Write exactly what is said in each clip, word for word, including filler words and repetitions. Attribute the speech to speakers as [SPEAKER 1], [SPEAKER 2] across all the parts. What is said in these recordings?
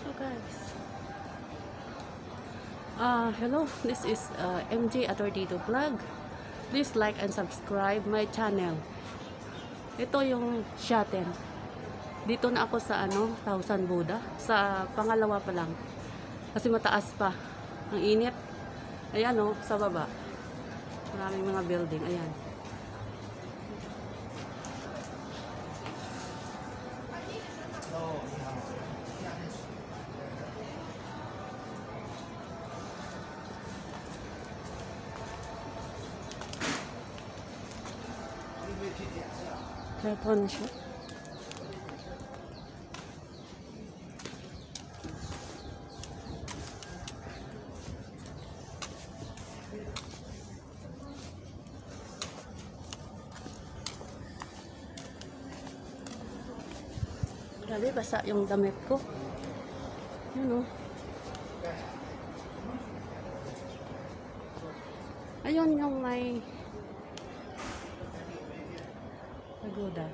[SPEAKER 1] So guys, uh, hello, this is uh, M J Atordito Vlog. Please like and subscribe my channel. Ito yung Shaten. Dito na ako sa ano, Thousand Buddha. Sa pangalawa pa lang. Kasi mataas pa. Ang init. Ayan o, sa baba. Maraming mga building. Ayan. Ito na siya. Grabe, basa yung damit ko. Yun o. Ayun yung may pagoda.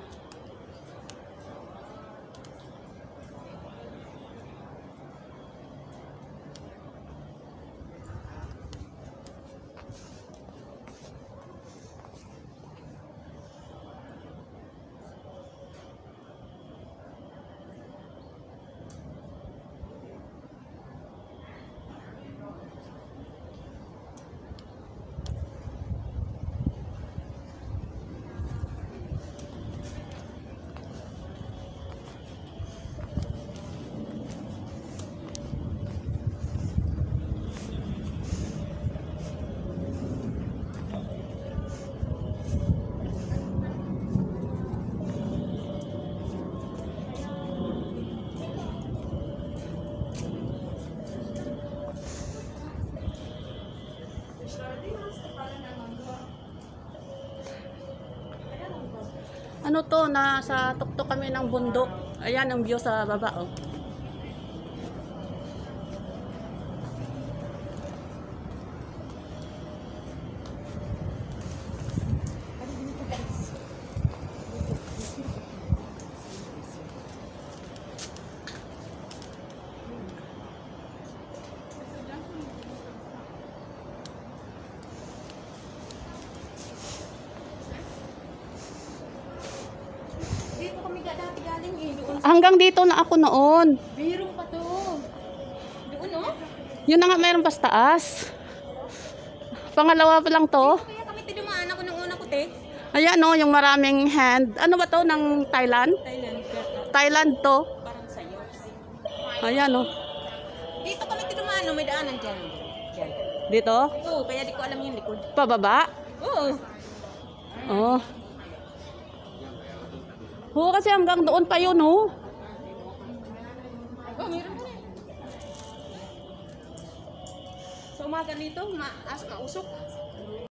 [SPEAKER 1] Ano to, nasa tuktok kami ng bundok. Ayan ang view sa baba oh. Hanggang dito na ako noon.
[SPEAKER 2] Biro pa to. Doon oh?
[SPEAKER 1] Yun na nga, mayroon pa sa taas. Pangalawa pa lang to.
[SPEAKER 2] Kaya kami tidumaan ako nung una ko te.
[SPEAKER 1] Ayan o, yung maraming hand. Ano ba to, ng Thailand?
[SPEAKER 2] Thailand.
[SPEAKER 1] Thailand to.
[SPEAKER 2] Parang sayo.
[SPEAKER 1] Ayan o.
[SPEAKER 2] Dito kami tidumaan no, may daanan dyan. Dyan.
[SPEAKER 1] Dito?
[SPEAKER 2] Oo, kaya di ko alam yung likod.
[SPEAKER 1] Pababa?
[SPEAKER 2] Oo.
[SPEAKER 1] Oo. Oo, kasi hanggang doon pa yun oh.
[SPEAKER 2] Oh, meron pa rin. Sa umaga dito, maas, kausok.